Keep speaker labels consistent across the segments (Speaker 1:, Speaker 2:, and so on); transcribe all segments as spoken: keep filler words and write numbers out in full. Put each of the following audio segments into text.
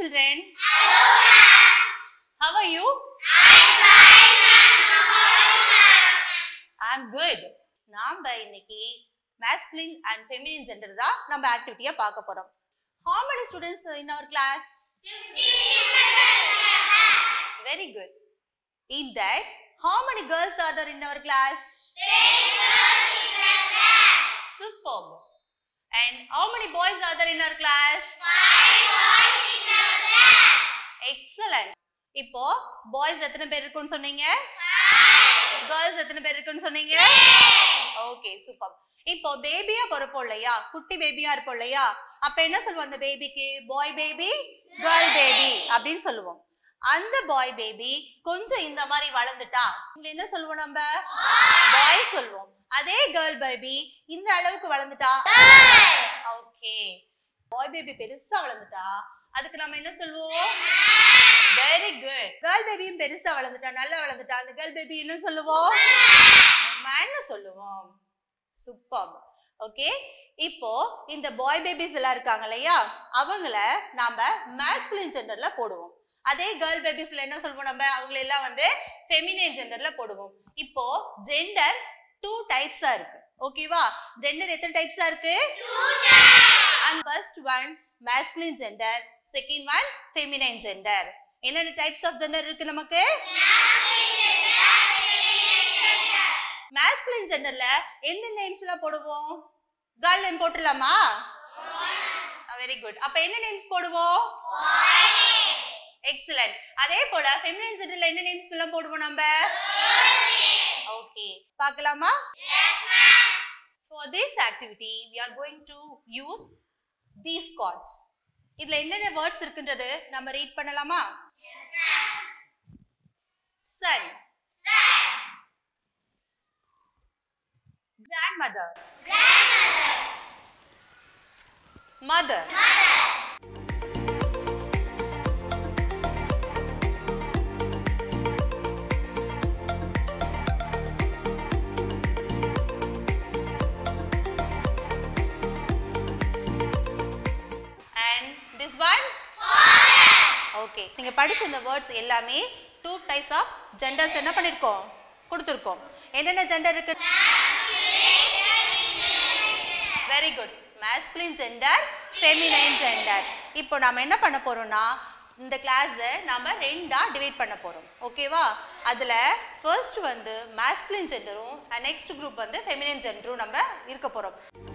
Speaker 1: children. Hello, ma'am. How are you? I'm fine, ma'am. How are you, ma'am? I'm good. நாம இன்னைக்கு masculine and feminine gender தான் நம்ம ஆக்டிவிட்டியா பார்க்க போறோம். How many students in our class? fifteen. Very good. In that, how many girls are there in our class? ten girls in our class. Superb. And how many boys are there in our class? five boys in our class. Excellent. இப்போ boys எத்தனை பேர் இருக்குன்னு சொன்னீங்க? five. Girls எத்தனை பேர் இருக்குன்னு சொன்னீங்க? ten. Okay, super. இப்போ பேபியா பிறப்போம் இல்லையா, குட்டி பேபியா இருப்போம் இல்லையா, அப்ப என்ன சொல்லுவோம் அந்த பேபிக்கு? பாய் பேபி, கேர்ள் பேபி அப்படின்னு சொல்லுவோம். அந்த பாய் பேபி கொஞ்சம் இந்த மாதிரி வளர்ந்துட்டா என்ன சொல்லுவோம்? நம்ம பாய் சொல்லுவோம். அதே கேர்ள் பேபி இந்த அளவுக்கு வளர்ந்துட்டா, ஓகே, பாய் பேபி பெருசா வளர்ந்துட்டா அதுக்கு நம்ம என்ன சொல்லுவோம்? Very good. கேர்ள் பேபியும் பெருசா வளர்ந்துட்டா, நல்லா வளர்ந்துட்டா, அந்த கேர்ள் பேபி என்ன சொல்லுவோம்? மேன்னு சொல்லுவோம். சூப்பர். ஓகே, இப்போ இந்த பாய் பேபிஸ் எல்லாம் இருக்காங்க இல்லையா, அவங்கள நாம மாஸ்குலின் ஜெண்டர்ல போடுவோம். அதே கேர்ள் பேபிஸ்ல என்ன சொல்லுவோம்? நம்ம அவங்கள எல்லாம் வந்து ஃபெமினைன் ஜெண்டர்ல போடுவோம். இப்போ ஜெண்டர் டூ டைப்ஸா இருக்கு. ஓகேவா? ஜெண்டர் எத்தனை டைப்ஸா இருக்கு? And first one masculine gender, second one feminine gender. என்னென்ன டைப்ஸ் ஆஃப் ஜெண்டர் இருக்கு நமக்கு? masculine genderல எந்த நேம்ஸ் எல்லாம் போடுவோம்? girl name போட்டுலாமா? Very good. அப்ப என்ன நேம்ஸ் போடுவோம்? எக்ஸலென்ட். அதே போல feminine genderல என்ன நேம்ஸ் எல்லாம் போடுவோம் நம்ம? ஓகே, பார்க்கலாமா? Yes ma'am. For this activity we are going to use these chords. இதுல என்னென்ன வேர்ட்ஸ் இருக்குன்றது நம்ம ரீட் பண்ணலாமா? Yes ma'am. Son, son. Grandmother, grandmother. Mother, mother. Okay, நீங்க படிச்ச இந்த வேர்ட்ஸ் எல்லாமே டூ டைப்ஸ் ஆஃப் ஜெண்டர்ஸ் என்ன பண்ணிருக்கோம்? கொடுத்திருக்கோம். என்னென்ன ஜெண்டர் இருக்கு? Very good. masculine gender, feminine gender. இப்போ நாம என்ன பண்ண போறோம்னா இந்த கிளாஸை நாம ரெண்டா டிவைட் பண்ண போறோம். ஓகேவா? அதுல ஃபர்ஸ்ட் வந்து masculine genderரும் நெக்ஸ்ட் குரூப் வந்து feminine genderரும் நம்ம இருக்க போறோம்.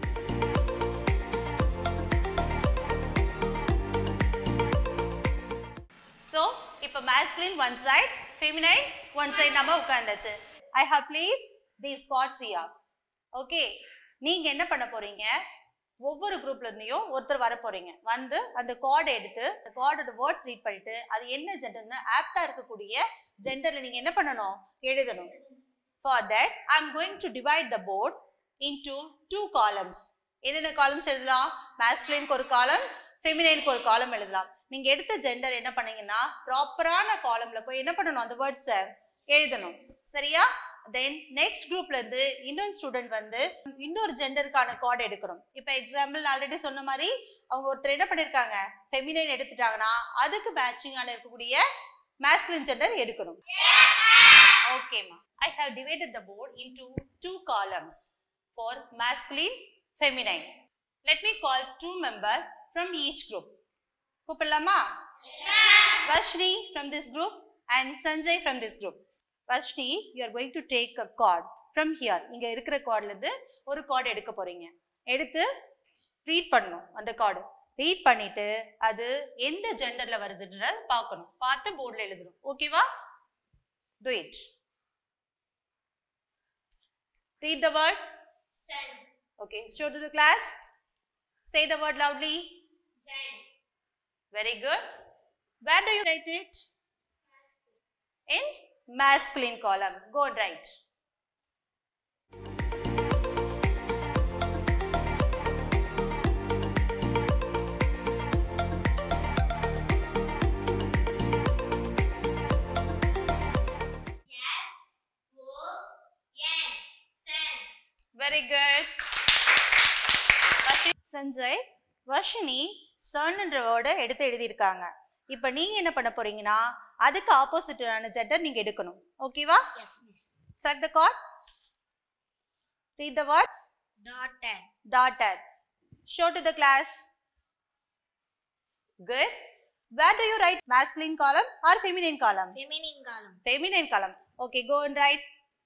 Speaker 1: So, இப்போ masculine one side, feminine one side நம்ம உட்கார்ந்தாச்சு. I have placed these chords here. Okay, நீங்க என்ன பண்ண போறீங்க? ஒவ்வொரு குரூப்ல இருந்தும் ஒருத்தர் வர போறீங்க. வந்து அந்த கார்டை எடுத்து அந்த கார்டோட வேர்ட்ஸ் ரீட் பண்ணிட்டு அது என்ன ஜெண்டர்னு ஆப்டா இருக்கக்கூடிய ஜெண்டர்ல நீங்க என்ன பண்ணணும்? எழுதணும். For that, I am going to divide the board into two columns. என்னென்ன காலம்ஸ் எழுதலாம்? masculineக்கு ஒரு காலம், feminineக்கு ஒரு காலம் எழுதலாம். நீங்க எடுத்த ஜெண்டர் என்ன பண்ணீங்கன்னா ப்ராப்பரான காலம்ல போய் என்ன பண்ணணும்? அந்த வேர்ட்ஸை எழுதணும். சரியா? தென் நெக்ஸ்ட் குரூப்ல இருந்து இன்னொரு ஸ்டூடெண்ட் வந்து இன்னொரு ஜெண்டருக்கான கார்டு எடுக்கணும். இப்போ எக்ஸாம்பிள் ஆல்ரெடி சொன்ன மாதிரி அவங்க ஒருத்தர் என்ன பண்ணிருக்காங்க? ஃபெமினைன் எடுத்துட்டாங்கன்னா அதுக்கு மேட்சிங்கான இருக்கக்கூடிய masculine gender எடுக்கணும். ஓகேமா. I have divided the board into two columns for masculine, feminine. Let me call two members from each group. கூப்பிடலாமா? Vashni from this group and Sanjay from this group. Vashni, you are going to take a card from here. இங்க இருக்கிற கார்ட்ல இருந்து ஒரு card எடுக்க போறீங்க. எடுத்து read பண்ணணும். அந்த card read பண்ணிட்டு அது எந்த ஜெண்டர்ல வருதுன்றத பார்க்கணும். பார்த்து போர்ட்ல எழுதணும். ஓகேவா? Do it. Read the word. Sun. Okay, show to the class. Say the word loudly. Sun. Very good. Where do you write it? In masculine column. Go and write. Very good. Sanjay, Vashini, son என்ற வேர்டை எடுத்து எழுதியிருக்காங்க. இப்போ நீங்க என்ன பண்ண போறீங்கன்னா அதுக்கு ஆப்போசிட்டான ஜெண்டர் நீங்க எடுக்கணும். ஓகேவா?
Speaker 2: Yes, miss.
Speaker 1: Select the chord. Read the words.
Speaker 2: Daughter.
Speaker 1: Daughter. Show to the class. Good. Where do you write masculine column or feminine column?
Speaker 2: Feminine column.
Speaker 1: Feminine column. Okay, go and write.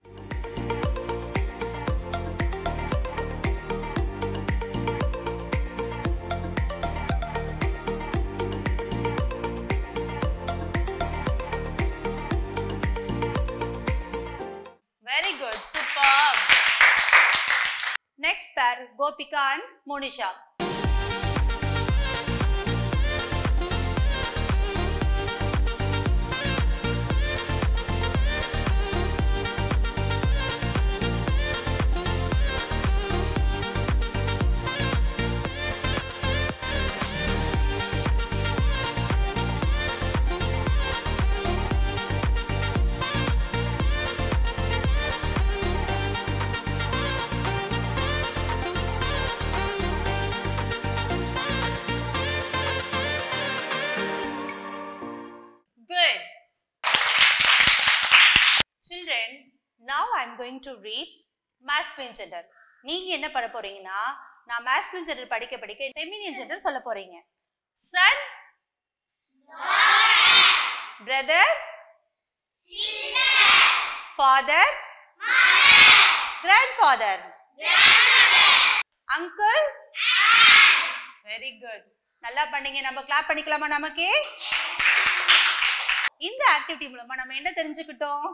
Speaker 1: Very good. Superb. Next pair, Gopika and Monisha. Good. Children, now I am going to read masculine gender. நீங்க என்ன பண்ண போறீங்கன்னா நான் masculine gender படிக்க படிக்க feminine gender சொல்ல போறீங்க. Son, brother, father, grandfather, uncle, very good. நல்லா பண்ணீங்க. நம்ம கிளாப் பண்ணிக்கலாமா? நமக்கு இந்த ஆக்டிவிட்டி மூலமா நம்ம என்ன தெரிஞ்சுக்கிட்டோம்?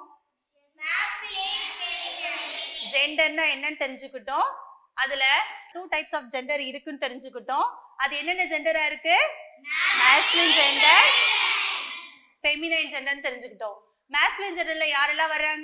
Speaker 1: ஜெண்டர்னா என்னன்னு தெரிஞ்சுக்கிட்டோம். அதுல டூ டைப்ஸ் ஆஃப் ஜெண்டர் இருக்குன்னு தெரிஞ்சுக்கிட்டோம். அது என்னென்ன ஜெண்டரா இருக்கு? masculine gender, feminine gender தெரிஞ்சுக்கிட்டோம். masculine genderல யாரெல்லாம் வர்றாங்க?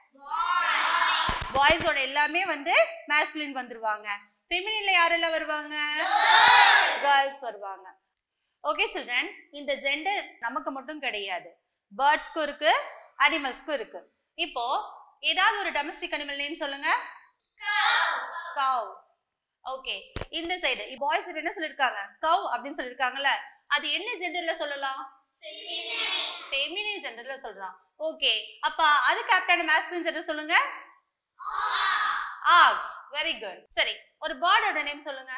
Speaker 1: பாய்ஸ் ஓட எல்லாமே வந்து masculine வந்துருவாங்க. ஃபெமினின்ல யாரெல்லாம் வருவாங்க? கேர்ள்ஸ் வருவாங்க. ஓகே சில்ட்ரன், இந்த ஜெண்டர் நமக்கு மட்டும் கிடையாது, பேர்ட்ஸ்க்கும் இருக்கு, அனிமல்ஸ்க்கும் இருக்கு. இப்போ ஏதாவது ஒரு டொமஸ்டிக் அனிமல் நேம் சொல்லுங்க. கவ். ஓகே, இந்த சைடு பாய்ஸ் என்ன சொல்லிருக்காங்க? கவ் அப்படின்னு சொல்லிருக்காங்கல்ல, அது என்ன ஜெண்டர்ல சொல்லலாம்? ஃபெமினின் ஜெண்டர்ல சொல்லலாம். ஓகே, அப்ப அதுக்கு ஆப்டான மாஸ்குலின் ஜெண்டர் சொல்லுங்க. ஆக்ஸ். Very good. சரி, ஒரு பேர்டோட நேம் சொல்லுங்க.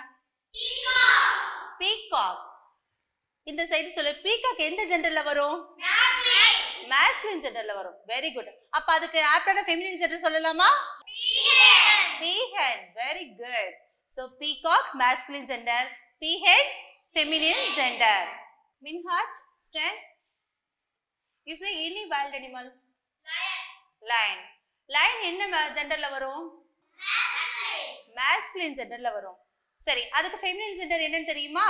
Speaker 1: பீகாக். இந்த சைடு சொல்லு. பீகாக் எந்த ஜெண்டர்ல வரும்? masculine ஜெண்டர்ல வரும். Very good. அப்ப அதுக்கு ஆப்டான ஃபெமினின் ஜெண்டர் சொல்லலாமா? peahen. very good. so peacock masculine gender, peahen feminine gender. Minhaj, stand. You say any wild animal. Lion. Lion. Lion என்ன ஜெண்டர்ல வரும்? masculine ஜெண்டர்ல வரும். சரி, அதுக்கு feminine gender என்னன்னு தெரியுமா?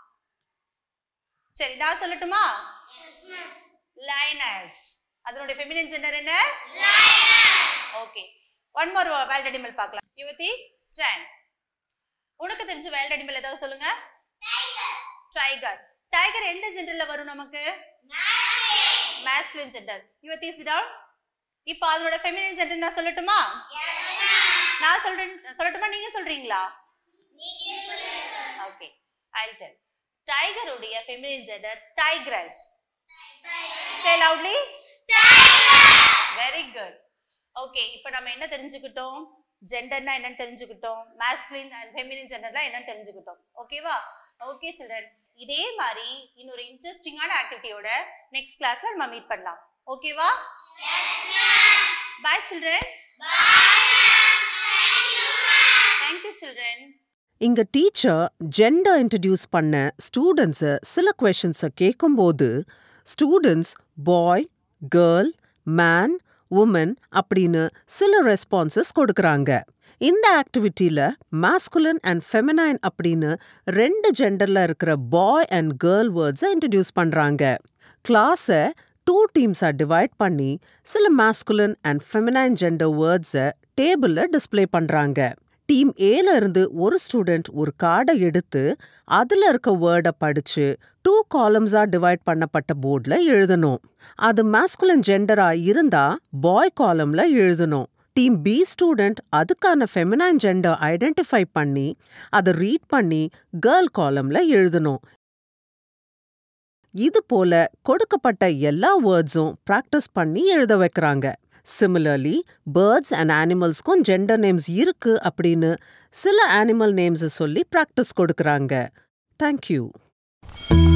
Speaker 1: சரி, நான் சொல்லட்டுமா? Yes, miss. Lioness. அதனுடைய feminine gender என்ன? Lioness. Okay. One more wild animal பார்க்கலாம். யுவதி, stand. உனக்கு தெரிஞ்ச wild animal ஏதாவது சொல்லுங்க. Tiger. Tiger. Tiger எந்த ஜெண்டர்ல வரும் நமக்கு? Masculine. Masculine gender. யுவதி, sit down. இப்போ அதோட feminine gender நான் சொல்லட்டுமா? Yes, ma'am. நான் சொல்றேன், சொல்லட்டுமா நீங்க சொல்றீங்களா? நீங்க சொல்லுங்க. Okay. I'll tell. Tiger உடைய feminine gender tigress. Say loudly. Tiger. Very good. Okay, இப்போ நம்ம என்ன தெரிஞ்சுக்கிட்டோம்? ஜெண்டர்னா என்னன்னு தெரிஞ்சுக்கிட்டோம். masculine and feminine genderல என்னன்னு தெரிஞ்சுக்கிட்டோம். ஓகேவா? ஓகே சில்ட்ரன், இதே மாதிரி இன்னொரு இன்ட்ரெஸ்டிங்கான ஆக்டிவிட்டியோட நெக்ஸ்ட் கிளாஸ்ல நம்ம மீட் பண்ணலாம். ஓகேவா? Yes, ma'am. Bye children. Bye ma'am. Thank you ma'am. Thank you children.
Speaker 3: இங்க டீச்சர் ஜெண்டர் இன்ட்ரடியூஸ் பண்ண ஸ்டூடெண்ட்ஸை சில கொஷின்ஸை கேட்கும்போது students boy, girl, man, woman அப்படின்னு சில ரெஸ்பான்சஸ் கொடுக்குறாங்க. இந்த ஆக்டிவிட்டியில் மாஸ்குலின் அண்ட் ஃபெமினைன் அப்படின்னு ரெண்டு ஜெண்டரில் இருக்கிற பாய் அண்ட் கேர்ள் வேர்ட்ஸை இன்ட்ரடியூஸ் பண்ணுறாங்க. கிளாஸை டூ டீம்ஸாக டிவைட் பண்ணி சில மாஸ்குலின் அண்ட் ஃபெமினைன் ஜெண்டர் வேர்ட்ஸை டேபிளில் டிஸ்பிளே பண்ணுறாங்க. டீம் ஏல இருந்து ஒரு ஸ்டூடெண்ட் ஒரு கார்டை எடுத்து அதுல இருக்க வேர்டை படிச்சு டூ காலம்ஸா டிவைட் பண்ணப்பட்ட போர்டில் எழுதணும். அது மாஸ்குலின் ஜெண்டரா இருந்தா பாய் காலம்ல எழுதணும். டீம் பி ஸ்டூடெண்ட் அதுக்கான ஃபெமினைன் ஜெண்டர் ஐடென்டிஃபை பண்ணி அதை ரீட் பண்ணி கேர்ள் காலம்ல எழுதணும். இது போல கொடுக்கப்பட்ட எல்லா வேர்ட்ஸும் ப்ராக்டிஸ் பண்ணி எழுத வைக்கிறாங்க. சிமிலர்லி பேர்ட்ஸ் அண்ட் அனிமல்ஸ்க்கும் ஜெண்டர் நேம்ஸ் இருக்கு அப்படின்னு சில அனிமல் நேம்ஸை சொல்லி ப்ராக்டிஸ் கொடுக்கறாங்க. தேங்க்யூ.